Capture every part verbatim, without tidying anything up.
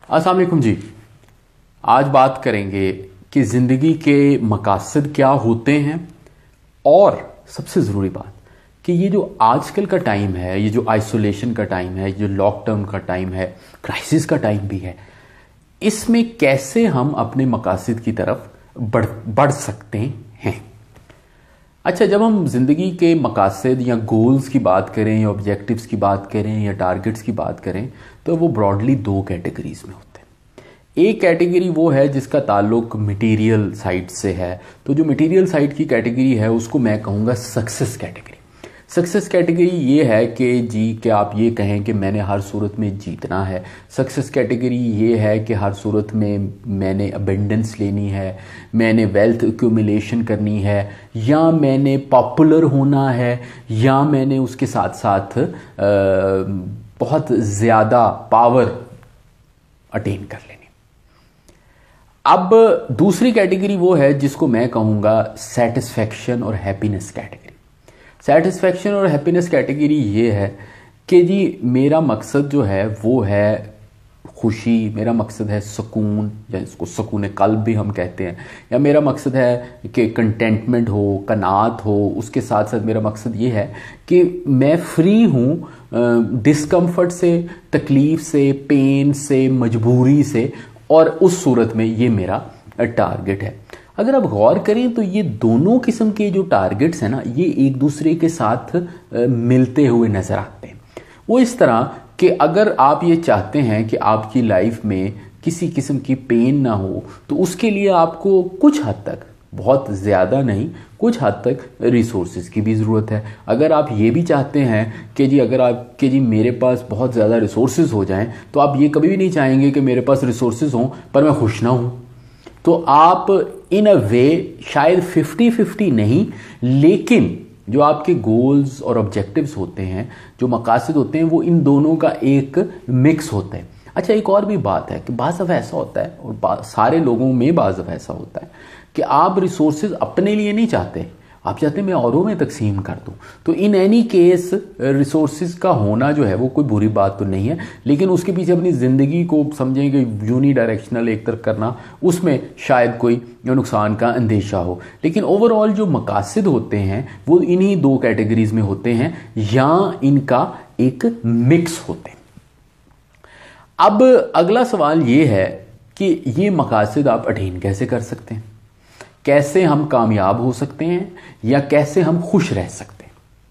अस्सलाम वालेकुम जी। आज बात करेंगे कि ज़िंदगी के मकासद क्या होते हैं और सबसे ज़रूरी बात कि ये जो आजकल का टाइम है, ये जो आइसोलेशन का टाइम है, जो लॉकडाउन का टाइम है, क्राइसिस का टाइम भी है, इसमें कैसे हम अपने मकासद की तरफ बढ़ बढ़ सकते हैं। अच्छा, जब हम ज़िंदगी के मकासद या गोल्स की बात करें या ऑब्जेक्टिव्स की बात करें या टारगेट्स की बात करें तो वो ब्रॉडली दो कैटेगरीज में होते हैं। एक कैटेगरी वो है जिसका ताल्लुक मटेरियल साइड से है, तो जो मटेरियल साइड की कैटेगरी है उसको मैं कहूँगा सक्सेस कैटेगरी। सक्सेस कैटेगरी ये है कि जी कि आप ये कहें कि मैंने हर सूरत में जीतना है। सक्सेस कैटेगरी ये है कि हर सूरत में मैंने अबेंडेंस लेनी है, मैंने वेल्थ एक्यूमुलेशन करनी है, या मैंने पॉपुलर होना है, या मैंने उसके साथ साथ आ, बहुत ज़्यादा पावर अटेन कर लेनी। अब दूसरी कैटेगरी वो है जिसको मैं कहूँगा सेटिस्फैक्शन और हैप्पीनेस कैटेगरी। सेटिस्फैक्शन और हैप्पीनेस कैटेगरी ये है कि जी मेरा मकसद जो है वो है खुशी, मेरा मकसद है सुकून, या इसको सुकून कल्ब भी हम कहते हैं, या मेरा मकसद है कि कंटेंटमेंट हो, कनात हो। उसके साथ साथ मेरा मकसद ये है कि मैं फ्री हूँ डिस्कम्फर्ट से, तकलीफ़ से, पेन से, मजबूरी से, और उस सूरत में ये मेरा टारगेट है। अगर आप गौर करें तो ये दोनों किस्म के जो टारगेट्स हैं ना, ये एक दूसरे के साथ मिलते हुए नज़र आते हैं। वो इस तरह कि अगर आप ये चाहते हैं कि आपकी लाइफ में किसी किस्म की पेन ना हो, तो उसके लिए आपको कुछ हद तक, बहुत ज़्यादा नहीं, कुछ हद तक रिसोर्सेज की भी ज़रूरत है। अगर आप ये भी चाहते हैं कि जी अगर आप कि जी मेरे पास बहुत ज़्यादा रिसोर्सेज हो जाएं, तो आप ये कभी भी नहीं चाहेंगे कि मेरे पास रिसोर्सेज हों पर मैं खुश ना हूँ। तो आप इन अ वे शायद फिफ्टी फिफ्टी नहीं, लेकिन जो आपके गोल्स और ऑब्जेक्टिव्स होते हैं, जो मकासद होते हैं, वो इन दोनों का एक मिक्स होता है। अच्छा, एक और भी बात है कि बाज़ दफ़ा ऐसा होता है, और सारे लोगों में बाज़ दफ़ा ऐसा होता है कि आप रिसोर्सेज अपने लिए नहीं चाहते, आप चाहते हैं मैं औरों में तकसीम कर दूं। तो इन एनी केस रिसोर्सेज का होना जो है वो कोई बुरी बात तो नहीं है, लेकिन उसके पीछे अपनी ज़िंदगी को समझेंगे यूनी डायरेक्शनल एक तरफ करना, उसमें शायद कोई नुकसान का अंदेशा हो। लेकिन ओवरऑल जो मकासद होते हैं वो इन्हीं दो कैटेगरीज में होते हैं, या इनका एक मिक्स होते हैं। अब अगला सवाल ये है कि ये मकासद आप अटेन कैसे कर सकते हैं, कैसे हम कामयाब हो सकते हैं, या कैसे हम खुश रह सकते हैं।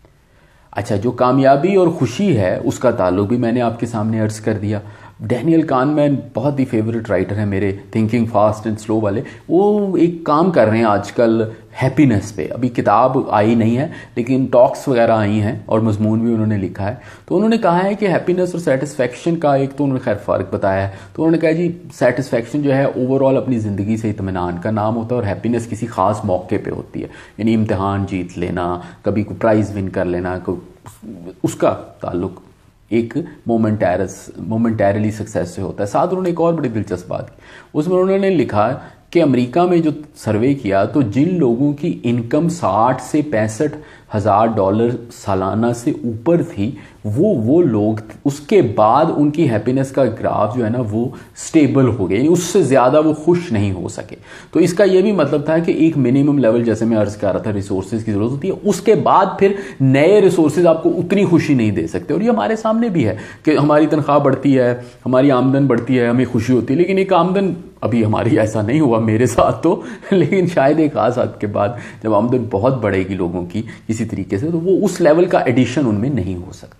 अच्छा, जो कामयाबी और खुशी है उसका ताल्लुक भी मैंने आपके सामने अर्ज कर दिया। डैनियल कानमैन बहुत ही फेवरेट राइटर है मेरे, थिंकिंग फास्ट एंड स्लो वाले। वो एक काम कर रहे हैं आजकल हैप्पीनेस पे। अभी किताब आई नहीं है, लेकिन टॉक्स वगैरह आई हैं और मजमून भी उन्होंने लिखा है। तो उन्होंने कहा है कि हैप्पीनेस और सेटिस्फैक्शन का एक तो उन्होंने खैर फ़र्क बताया है। तो उन्होंने कहा जी सेटिस्फैक्शन जो है ओवरऑल अपनी ज़िंदगी से इत्मीनान का नाम होता है, और हैप्पीनेस किसी ख़ास मौके पर होती है, यानी इम्तिहान जीत लेना, कभी कोई प्राइज़ विन कर लेना, कोई उसका ताल्लुक एक मोमेंटरस मोमेंटरली सक्सेस से होता है। साथ उन्होंने एक और बड़ी दिलचस्प बात की, उसमें उन्होंने लिखा कि अमेरिका में जो सर्वे किया तो जिन लोगों की इनकम साठ से पैंसठ हज़ार डॉलर सालाना से ऊपर थी, वो वो लोग उसके बाद उनकी हैप्पीनेस का ग्राफ जो है ना वो स्टेबल हो गया, उससे ज़्यादा वो खुश नहीं हो सके। तो इसका ये भी मतलब था कि एक मिनिमम लेवल, जैसे मैं अर्ज कर रहा था, रिसोर्सेज की ज़रूरत होती है, उसके बाद फिर नए रिसोर्सेज आपको उतनी खुशी नहीं दे सकते। और ये हमारे सामने भी है कि हमारी तनख्वाह बढ़ती है, हमारी आमदन बढ़ती है, हमें खुशी होती है, लेकिन एक आमदन, अभी हमारी ऐसा नहीं हुआ मेरे साथ तो, लेकिन शायद एक खास हद के बाद जब आमदन बहुत बढ़ेगी लोगों की किसी तरीके से, तो वो उस लेवल का एडिशन उनमें नहीं हो सकता।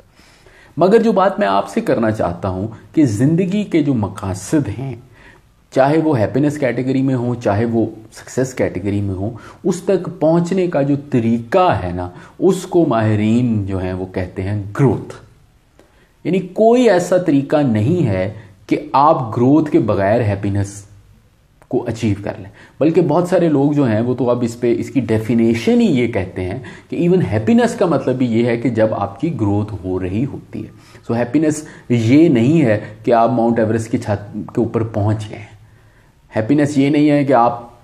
मगर जो बात मैं आपसे करना चाहता हूं कि ज़िंदगी के जो मकासद हैं, चाहे वो हैप्पीनेस कैटेगरी में हो, चाहे वो सक्सेस कैटेगरी में हो, उस तक पहुंचने का जो तरीका है ना, उसको माहिरीन जो हैं वो कहते हैं ग्रोथ। यानी कोई ऐसा तरीका नहीं है कि आप ग्रोथ के बगैर हैप्पीनेस को अचीव कर लें, बल्कि बहुत सारे लोग जो हैं वो तो अब इस पे इसकी डेफिनेशन ही ये कहते हैं कि इवन हैप्पीनेस का मतलब भी ये है कि जब आपकी ग्रोथ हो रही होती है। सो हैप्पीनेस ये नहीं है कि आप माउंट एवरेस्ट की छत के ऊपर पहुंच गए हैं। हैप्पीनेस ये नहीं है कि आप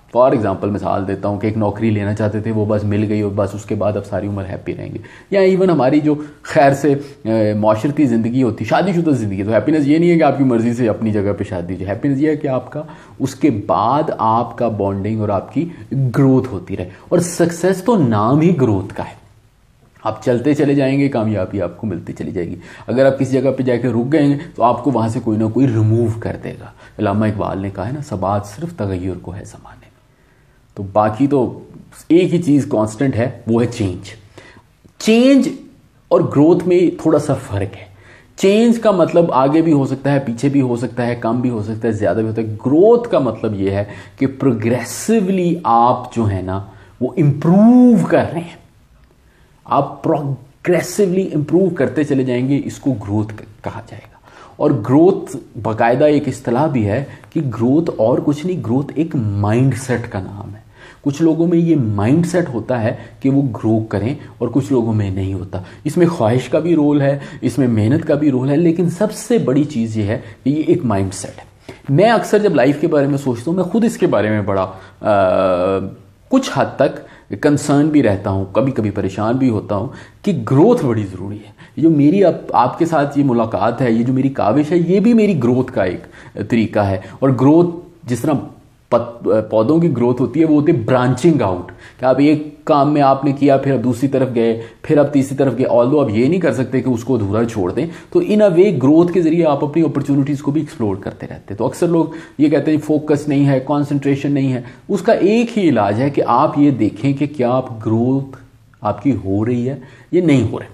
फॉर एग्जांपल मिसाल देता हूँ कि एक नौकरी लेना चाहते थे, वो बस मिल गई और बस उसके बाद अब सारी उम्र हैप्पी रहेंगे। या इवन हमारी जो खैर से माशरती ज़िंदगी होती, शादीशुदा ज़िंदगी, तो हैप्पीनेस ये नहीं है कि आपकी मर्ज़ी से अपनी जगह पे शादी हो, हैप्पीनेस ये है कि आपका उसके बाद आपका बॉन्डिंग और आपकी ग्रोथ होती रहे। और सक्सेस तो नाम ही ग्रोथ का है। आप चलते चले जाएंगे, कामयाबी आपको मिलती चली जाएगी। अगर आप किसी जगह पे जाकर रुक गए तो आपको वहाँ से कोई ना कोई रिमूव कर देगा। अल्लामा इकबाल ने कहा है ना, सबात सिर्फ तगय्युर को है ज़माने में। तो बाकी तो एक ही चीज़ कांस्टेंट है, वो है चेंज। चेंज और ग्रोथ में थोड़ा सा फ़र्क है। चेंज का मतलब आगे भी हो सकता है, पीछे भी हो सकता है, कम भी हो सकता है, ज़्यादा भी होता है। ग्रोथ का मतलब ये है कि प्रोग्रेसिवली आप जो है ना वो इम्प्रूव कर रहे हैं, आप प्रोग्रेसिवली इंप्रूव करते चले जाएंगे, इसको ग्रोथ कहा जाएगा। और ग्रोथ बाकायदा एक इस्तिलाह भी है कि ग्रोथ और कुछ नहीं, ग्रोथ एक माइंडसेट का नाम है। कुछ लोगों में ये माइंडसेट होता है कि वो ग्रो करें और कुछ लोगों में नहीं होता। इसमें ख्वाहिश का भी रोल है, इसमें मेहनत का भी रोल है, लेकिन सबसे बड़ी चीज़ ये है कि ये एक माइंडसेट है। मैं अक्सर जब लाइफ के बारे में सोचता हूँ, मैं खुद इसके बारे में बड़ा आ, कुछ हद तक कंसर्न भी रहता हूँ, कभी कभी परेशान भी होता हूँ कि ग्रोथ बड़ी ज़रूरी है। ये जो मेरी आप, आपके साथ ये मुलाकात है, ये जो मेरी काविश है, ये भी मेरी ग्रोथ का एक तरीका है। और ग्रोथ जिस तरह पौधों की ग्रोथ होती है, वो होती है ब्रांचिंग आउट, कि आप एक काम में आपने किया, फिर आप दूसरी तरफ गए, फिर आप तीसरी तरफ गए। ऑल्दो आप ये नहीं कर सकते कि उसको अधूरा छोड़ दें, तो इन अ वे ग्रोथ के जरिए आप अपनी अपॉर्चुनिटीज़ को भी एक्सप्लोर करते रहते हैं। तो अक्सर लोग ये कहते हैं फोकस नहीं है, कॉन्सेंट्रेशन नहीं है। उसका एक ही इलाज है कि आप ये देखें कि क्या आप ग्रोथ आपकी हो रही है या नहीं हो रही।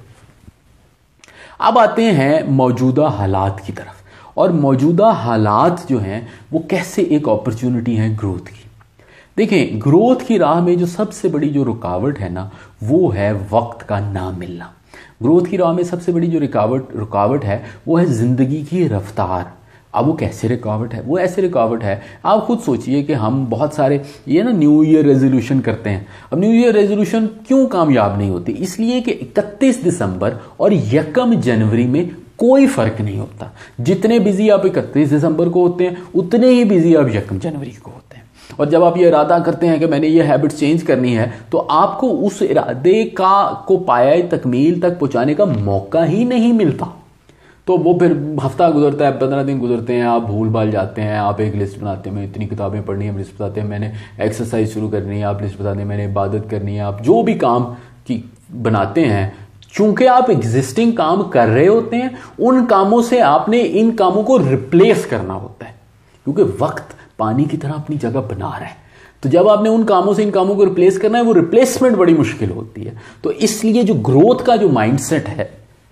अब आते हैं मौजूदा हालात की तरफ, और मौजूदा हालात जो हैं वो कैसे एक अपॉर्चुनिटी है ग्रोथ की। देखें, ग्रोथ की राह में जो सबसे बड़ी जो रुकावट है ना, वो है वक्त का ना मिलना। ग्रोथ की राह में सबसे बड़ी जो रुकावट रुकावट है वो है ज़िंदगी की रफ्तार। अब वो कैसे रुकावट है? वो ऐसे रुकावट है, आप खुद सोचिए कि हम बहुत सारे ये ना न्यू ईयर रेजोल्यूशन करते हैं। अब न्यू ईयर रेजोल्यूशन क्यों कामयाब नहीं होती? इसलिए कि इकतीस दिसंबर और यकम जनवरी में कोई फर्क नहीं होता। जितने बिजी आप इकतीस दिसंबर को होते हैं, उतने ही बिजी आप यकम जनवरी को होते हैं। और जब आप ये इरादा करते हैं कि मैंने ये हैबिट चेंज करनी है, तो आपको उस इरादे का को पाया तकमील तक पहुंचाने का मौका ही नहीं मिलता। तो वो फिर हफ्ता गुजरता है, पंद्रह दिन गुजरते हैं, आप भूल भाल जाते हैं। आप एक लिस्ट बनाते हैं, मैं इतनी किताबें पढ़नी है, लिस्ट बताते हैं, मैंने एक्सरसाइज शुरू करनी है, आप लिस्ट बताते हैं, मैंने इबादत करनी है। आप जो भी काम की बनाते हैं, चूंकि आप एग्जिस्टिंग काम कर रहे होते हैं, उन कामों से आपने इन कामों को रिप्लेस करना होता है, क्योंकि वक्त पानी की तरह अपनी जगह बना रहा है। तो जब आपने उन कामों से इन कामों को रिप्लेस करना है, वो रिप्लेसमेंट बड़ी मुश्किल होती है। तो इसलिए जो ग्रोथ का जो माइंडसेट है,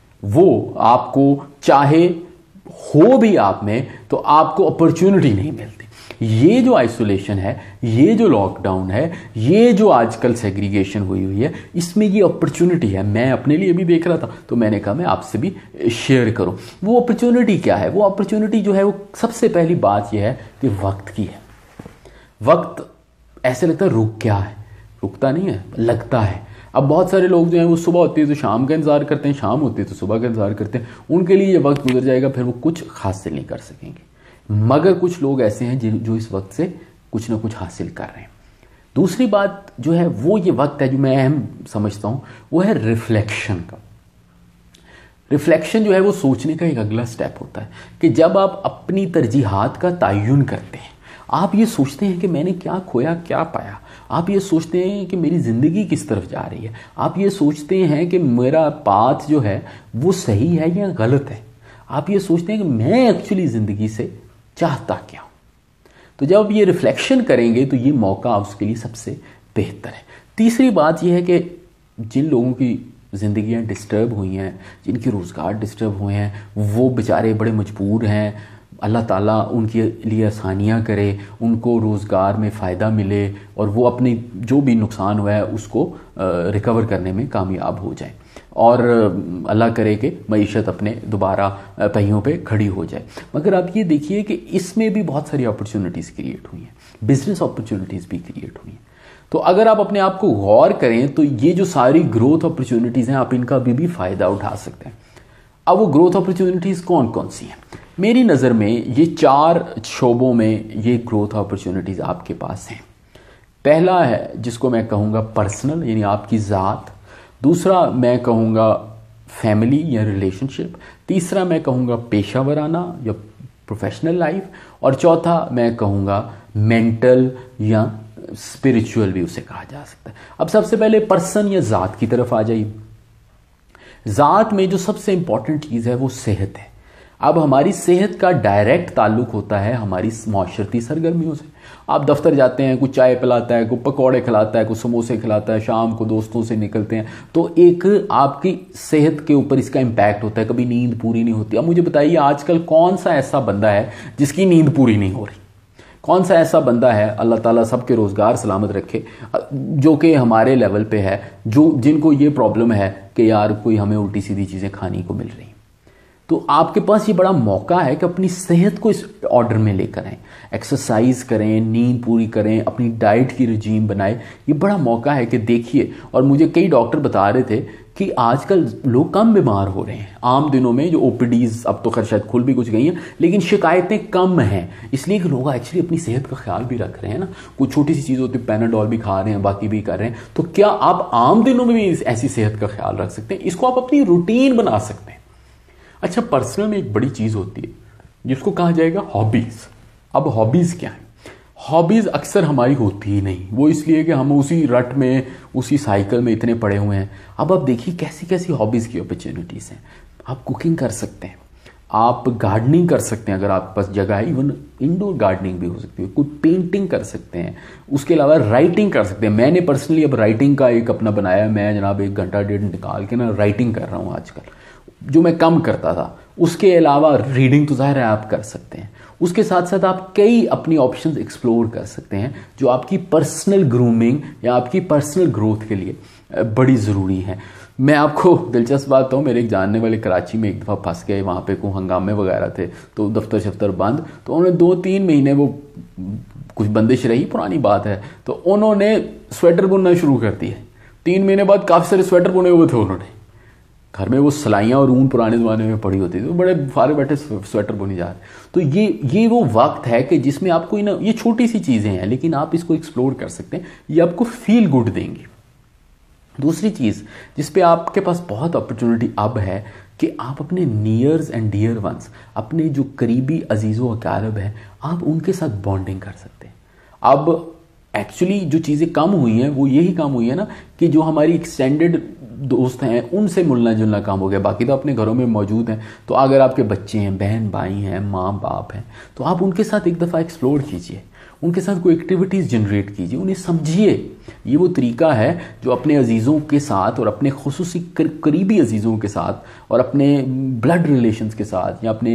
वो आपको चाहे हो भी आप में, तो आपको अपॉर्चुनिटी नहीं मिलती। ये जो आइसोलेशन है, ये जो लॉकडाउन है, ये जो आजकल सेग्रीगेशन हुई हुई है, इसमें ये अपॉर्चुनिटी है। मैं अपने लिए भी देख रहा था, तो मैंने कहा मैं आपसे भी शेयर करूं। वो अपॉर्चुनिटी क्या है? वो अपॉर्चुनिटी जो है, वो सबसे पहली बात यह है कि वक्त की है। वक्त ऐसे लगता है रुक गया है, रुकता नहीं है, लगता है। अब बहुत सारे लोग जो हैं वो सुबह होती है तो शाम का इंतजार करते हैं, शाम होती है तो सुबह का इंतजार करते हैं। उनके लिए ये वक्त गुजर जाएगा, फिर वो कुछ हासिल नहीं कर सकेंगे। मगर कुछ लोग ऐसे हैं जो इस वक्त से कुछ ना कुछ हासिल कर रहे हैं। दूसरी बात जो है, वो ये वक्त है जो मैं अहम समझता हूं, वो है रिफ्लेक्शन का। रिफ्लेक्शन जो है वो सोचने का एक अगला स्टेप होता है कि जब आप अपनी तरजीहात का तयन करते हैं, आप ये सोचते हैं कि मैंने क्या खोया, क्या पाया। आप ये सोचते हैं कि मेरी ज़िंदगी किस तरफ जा रही है। आप ये सोचते हैं कि मेरा पाथ जो है वो सही है या गलत है। आप ये सोचते हैं कि मैं एक्चुअली ज़िंदगी से चाहता क्या हूं। तो जब ये रिफ्लेक्शन करेंगे तो ये मौका उसके लिए सबसे बेहतर है। तीसरी बात यह है कि जिन लोगों की ज़िंदगियां डिस्टर्ब हुई हैं, जिनके रोज़गार डिस्टर्ब हुए हैं, वो बेचारे बड़े मजबूर हैं। अल्लाह ताला उनके लिए आसानियाँ करे, उनको रोज़गार में फ़ायदा मिले और वो अपनी जो भी नुकसान हुआ है उसको रिकवर करने में कामयाब हो जाए, और अल्लाह करे कि मईशत अपने दोबारा पहियों पे खड़ी हो जाए। मगर आप ये देखिए कि इसमें भी बहुत सारी अपॉर्चुनिटीज़ क्रिएट हुई हैं, बिजनेस अपॉर्चुनिटीज़ भी क्रिएट हुई हैं। तो अगर आप अपने आप को गौर करें तो ये जो सारी ग्रोथ अपॉर्चुनिटीज़ हैं, आप इनका भी, भी फ़ायदा उठा सकते हैं। अब वो ग्रोथ अपॉर्चुनिटीज़ कौन कौन सी हैं? मेरी नज़र में ये चार शोबों में ये ग्रोथ अपॉर्चुनिटीज़ आपके पास हैं। पहला है जिसको मैं कहूँगा पर्सनल, यानी आपकी ज़ात। दूसरा मैं कहूँगा फैमिली या रिलेशनशिप। तीसरा मैं कहूँगा पेशावराना या प्रोफेशनल लाइफ। और चौथा मैं कहूँगा मेंटल या स्पिरिचुअल भी उसे कहा जा सकता है। अब सबसे पहले पर्सन या ज़ात की तरफ आ जाइए। ज़ात में जो सबसे इंपॉर्टेंट चीज़ है वो सेहत है। अब हमारी सेहत का डायरेक्ट ताल्लुक होता है हमारी माशरती सरगर्मियों से। आप दफ्तर जाते हैं, कुछ चाय पिलाता है, कोई पकौड़े खिलाता है, कुछ समोसे खिलाता है, शाम को दोस्तों से निकलते हैं, तो एक आपकी सेहत के ऊपर इसका इम्पैक्ट होता है। कभी नींद पूरी नहीं होती। अब मुझे बताइए आजकल कौन सा ऐसा बंदा है जिसकी नींद पूरी नहीं हो रही? कौन सा ऐसा बंदा है, अल्लाह ताला सबके रोज़गार सलामत रखे, जो कि हमारे लेवल पे है, जो जिनको ये प्रॉब्लम है कि यार कोई हमें उल्टी सीधी चीज़ें खाने को मिल रही। तो आपके पास ये बड़ा मौका है कि अपनी सेहत को इस ऑर्डर में लेकर आएँ। एक्सरसाइज करें, नींद पूरी करें, अपनी डाइट की रजीम बनाएं। ये बड़ा मौका है कि देखिए, और मुझे कई डॉक्टर बता रहे थे कि आजकल लोग कम बीमार हो रहे हैं। आम दिनों में जो ओपीडीज अब तो खैर शायद खुल भी कुछ गई हैं, लेकिन शिकायतें कम हैं, इसलिए कि लोग एक्चुअली अपनी सेहत का ख्याल भी रख रहे हैं ना। कुछ छोटी सी चीज़ होती है, पैनाडोल भी खा रहे हैं, बाकी भी कर रहे हैं। तो क्या आप आम दिनों में भी ऐसी सेहत का ख्याल रख सकते हैं? इसको आप अपनी रूटीन बना सकते हैं। अच्छा, पर्सनल में एक बड़ी चीज़ होती है जिसको कहा जाएगा हॉबीज़। अब हॉबीज़ क्या है? हॉबीज़ अक्सर हमारी होती ही नहीं, वो इसलिए कि हम उसी रट में, उसी साइकिल में इतने पड़े हुए हैं। अब आप देखिए कैसी कैसी हॉबीज़ की अपॉर्चुनिटीज़ हैं। आप कुकिंग कर सकते हैं, आप गार्डनिंग कर सकते हैं अगर आपके पास जगह है, इवन इंडोर गार्डनिंग भी हो सकती है, कोई पेंटिंग कर सकते हैं, उसके अलावा राइटिंग कर सकते हैं। मैंने पर्सनली अब राइटिंग का एक अपना बनाया है। मैं जनाब एक घंटा डेढ़ निकाल के ना राइटिंग कर रहा हूँ आजकल, जो मैं कम करता था। उसके अलावा रीडिंग तो ज़ाहिर है आप कर सकते हैं। उसके साथ साथ आप कई अपनी ऑप्शंस एक्सप्लोर कर सकते हैं जो आपकी पर्सनल ग्रूमिंग या आपकी पर्सनल ग्रोथ के लिए बड़ी ज़रूरी है। मैं आपको दिलचस्प बात बताऊँ, मेरे एक जानने वाले कराची में एक दफ़ा फंस गए, वहाँ पे कोई हंगामे वगैरह थे, तो दफ्तर शफ्तर बंद, तो उन्होंने दो तीन महीने वो कुछ बंदिश रही, पुरानी बात है, तो उन्होंने स्वेटर बुनना शुरू कर दिया। तीन महीने बाद काफ़ी सारे स्वेटर बुने हुए थे उन्होंने। घर में वो सलाइयाँ और ऊन पुराने ज़माने में पड़ी होती थी, तो बड़े फारे बैठे स्वेटर बुनी जा रहे। तो ये ये वो वक्त है कि जिसमें आपको ना, ये छोटी सी चीज़ें हैं लेकिन आप इसको एक्सप्लोर कर सकते हैं, ये आपको फील गुड देंगी। दूसरी चीज़ जिस पे आपके पास बहुत अपॉर्चुनिटी अब है कि आप अपने नियर्स एंड डियर वंस, अपने जो करीबी अजीज़ो अकारब हैं, आप उनके साथ बॉन्डिंग कर सकते हैं। अब एक्चुअली जो चीज़ें कम हुई हैं वो यही कम हुई है ना कि जो हमारी एक्सटेंडेड दोस्त हैं उनसे मिलना जुलना कम हो गया, बाकी तो अपने घरों में मौजूद हैं। तो अगर आपके बच्चे हैं, बहन भाई हैं, माँ बाप हैं, तो आप उनके साथ एक दफ़ा एक्सप्लोर कीजिए, उनके साथ कोई एक्टिविटीज़ जनरेट कीजिए, उन्हें समझिए। ये वो तरीका है जो अपने अजीज़ों के साथ और अपने खुसूसी करीबी अजीज़ों के साथ और अपने ब्लड रिलेशंस के साथ या अपने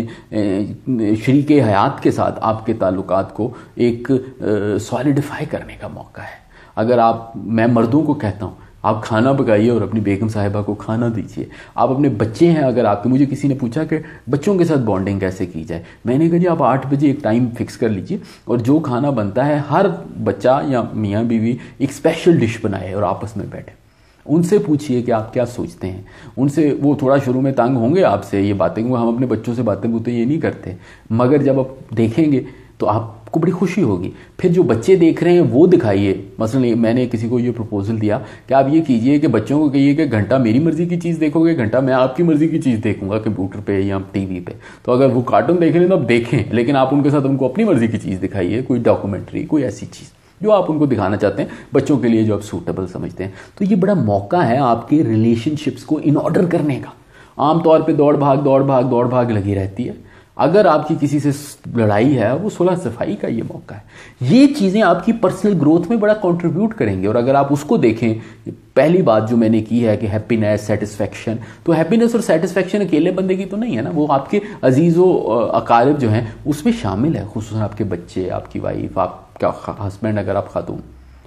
शरीक हयात के साथ आपके ताल्लुकात को एक सॉलिडिफाई करने का मौका है। अगर आप, मैं मर्दों को कहता हूँ, आप खाना पकाइए और अपनी बेगम साहिबा को खाना दीजिए। आप अपने बच्चे हैं अगर आपके, मुझे किसी ने पूछा कि बच्चों के साथ बॉन्डिंग कैसे की जाए, मैंने कहा जी आप आठ बजे एक टाइम फिक्स कर लीजिए और जो खाना बनता है हर बच्चा या मियाँ बीवी एक स्पेशल डिश बनाए और आपस में बैठे। उनसे पूछिए कि आप क्या सोचते हैं। उनसे, वो थोड़ा शुरू में तंग होंगे आपसे ये बातें, क्योंकि हम अपने बच्चों से बातें पूछते ये नहीं करते, मगर जब आप देखेंगे तो आपको बड़ी खुशी होगी। फिर जो बच्चे देख रहे हैं वो दिखाइए। मसलन मैंने किसी को ये प्रपोजल दिया कि आप ये कीजिए कि बच्चों को कहिए कि घंटा मेरी मर्ज़ी की चीज़ देखोगे, घंटा मैं आपकी मर्ज़ी की चीज़ देखूंगा कंप्यूटर पे या टीवी पे। तो अगर वो कार्टून देख रहे हैं तो आप देखें, लेकिन आप उनके साथ उनको अपनी मर्ज़ी की चीज़ दिखाइए, कोई डॉक्यूमेंट्री, कोई ऐसी चीज़ जो आप उनको दिखाना चाहते हैं बच्चों के लिए, जो आप सूटेबल समझते हैं। तो ये बड़ा मौका है आपके रिलेशनशिप्स को इन ऑर्डर करने का। आमतौर पर दौड़ भाग दौड़ भाग दौड़ भाग लगी रहती है। अगर आपकी किसी से लड़ाई है, वो सुलह सफाई का ये मौका है। ये चीज़ें आपकी पर्सनल ग्रोथ में बड़ा कंट्रीब्यूट करेंगे। और अगर आप उसको देखें, पहली बात जो मैंने की है कि हैप्पीनेस, सेटिस्फैक्शन, तो हैप्पीनेस और सेटिस्फैक्शन अकेले बंदे की तो नहीं है ना, वो आपके अजीज़ो अकारिब जो हैं उसमें शामिल है, खुसूसन आपके बच्चे, आपकी वाइफ, आपका हस्बैंड अगर आप खातून।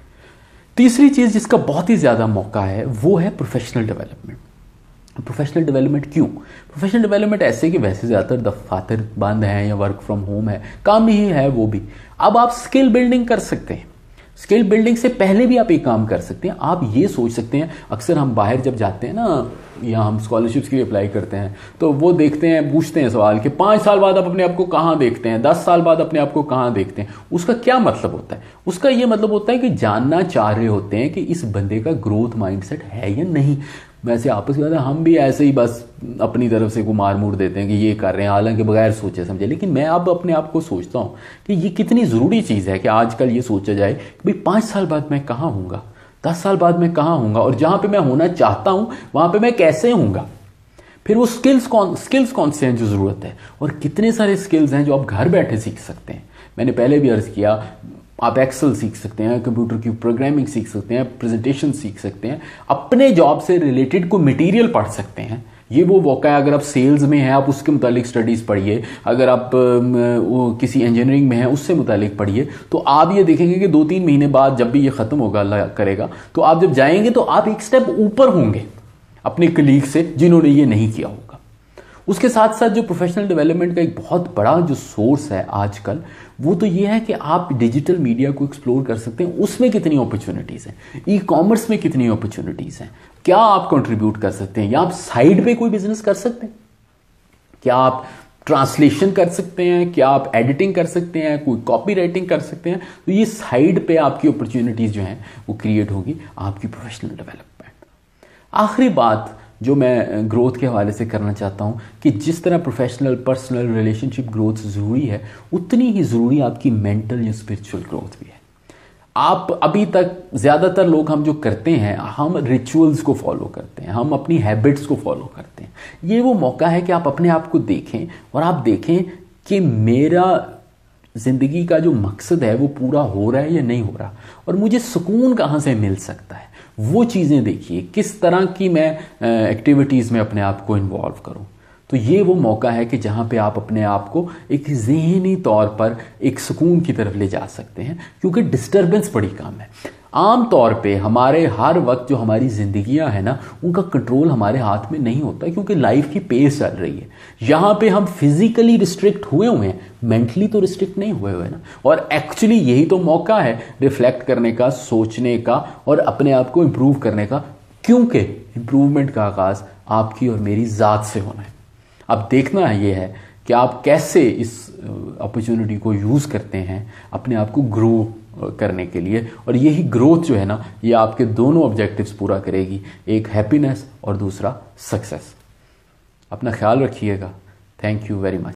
तीसरी चीज़ जिसका बहुत ही ज़्यादा मौका है वो है प्रोफेशनल डेवलपमेंट। प्रोफेशनल डेवलपमेंट क्यों? प्रोफेशनल डेवलपमेंट ऐसे कि वैसे ज़्यादातर दफातर बंद हैं या वर्क फ्रॉम होम है, काम ही है वो भी। अब आप स्किल बिल्डिंग कर सकते हैं। स्किल बिल्डिंग से पहले भी आप एक काम कर सकते हैं, आप ये सोच सकते हैं, अक्सर हम बाहर जब जाते हैं ना या हम स्कॉलरशिप्स के लिए अप्लाई करते हैं तो वो देखते हैं, पूछते हैं सवाल कि पाँच साल बाद आप अपने आप को कहाँ देखते हैं, दस साल बाद अपने आप को कहाँ देखते हैं। उसका क्या मतलब होता है? उसका ये मतलब होता है कि जानना चाह रहे होते हैं कि इस बंदे का ग्रोथ माइंडसेट है या नहीं। वैसे आपस में हम भी ऐसे ही बस अपनी तरफ से को मार मूर देते हैं कि ये कर रहे हैं, हालांकि बगैर सोचे समझे। लेकिन मैं अब अपने आप को सोचता हूँ कि ये कितनी ज़रूरी चीज़ है कि आजकल ये सोचा जाए कि भाई पाँच साल बाद मैं कहाँ हूँगा, दस साल बाद मैं कहाँ हूँगा, और जहाँ पे मैं होना चाहता हूँ वहाँ पे मैं कैसे हूँगा। फिर वो स्किल्स कौन स्किल्स कौन से हैं जो ज़रूरत है, और कितने सारे स्किल्स हैं जो आप घर बैठे सीख सकते हैं। मैंने पहले भी अर्ज़ किया, आप एक्सेल सीख सकते हैं, कंप्यूटर की प्रोग्रामिंग सीख सकते हैं, प्रेजेंटेशन सीख सकते हैं, अपने जॉब से रिलेटेड कोई मटेरियल पढ़ सकते हैं। ये वो मौका है, अगर आप सेल्स में हैं आप उसके मुतालिक स्टडीज़ पढ़िए, अगर आप वो किसी इंजीनियरिंग में हैं उससे मुतालिक पढ़िए। तो आप ये देखेंगे कि दो तीन महीने बाद जब भी ये ख़त्म होगा, अल्लाह करेगा, तो आप जब जाएंगे तो आप एक स्टेप ऊपर होंगे अपने कलीग से जिन्होंने ये नहीं किया होगा। उसके साथ साथ जो प्रोफेशनल डेवलपमेंट का एक बहुत बड़ा जो सोर्स है आजकल, वो तो ये है कि आप डिजिटल मीडिया को एक्सप्लोर कर सकते हैं। उसमें कितनी अपॉर्चुनिटीज़ हैं, ई कॉमर्स में कितनी अपॉर्चुनिटीज़ हैं, क्या आप कंट्रीब्यूट कर सकते हैं, या आप साइड पे कोई बिजनेस कर सकते हैं, क्या आप ट्रांसलेशन कर सकते हैं, क्या आप एडिटिंग कर सकते हैं, कोई कॉपी राइटिंग कर सकते हैं। तो ये साइड पे आपकी अपॉर्चुनिटीज़ जो हैं वो क्रिएट होगी आपकी प्रोफेशनल डेवलपमेंट। आखिरी बात जो मैं ग्रोथ के हवाले से करना चाहता हूँ कि जिस तरह प्रोफेशनल पर्सनल रिलेशनशिप ग्रोथ ज़रूरी है, उतनी ही ज़रूरी आपकी मेंटल या स्पिरिचुअल ग्रोथ भी है। आप अभी तक ज़्यादातर लोग हम जो करते हैं, हम रिचुअल्स को फॉलो करते हैं, हम अपनी हैबिट्स को फॉलो करते हैं। ये वो मौका है कि आप अपने आप को देखें और आप देखें कि मेरा ज़िंदगी का जो मकसद है वो पूरा हो रहा है या नहीं हो रहा, और मुझे सुकून कहाँ से मिल सकता है। वो चीज़ें देखिए, किस तरह की मैं एक्टिविटीज़ में अपने आप को इन्वॉल्व करूं। तो ये वो मौका है कि जहाँ पे आप अपने आप को एक ज़हनी तौर पर एक सुकून की तरफ ले जा सकते हैं, क्योंकि डिस्टर्बेंस बड़ी कम है। आम तौर पे हमारे हर वक्त जो हमारी ज़िंदगियां हैं ना, उनका कंट्रोल हमारे हाथ में नहीं होता, क्योंकि लाइफ की पेस चल रही है। यहाँ पे हम फिजिकली रिस्ट्रिक्ट हुए हुए हैं, मेंटली तो रिस्ट्रिक्ट नहीं हुए हुए ना। और एक्चुअली यही तो मौका है रिफ्लेक्ट करने का, सोचने का और अपने आप को इम्प्रूव करने का, क्योंकि इम्प्रूवमेंट का आगाज़ आपकी और मेरी ज़ात से होना है। अब देखना है ये है कि आप कैसे इस अपॉर्चुनिटी को यूज़ करते हैं अपने आप को ग्रो करने के लिए। और यही ग्रोथ जो है ना, ये आपके दोनों ऑब्जेक्टिव्स पूरा करेगी, एक हैप्पीनेस और दूसरा सक्सेस। अपना ख्याल रखिएगा। Thank you very much.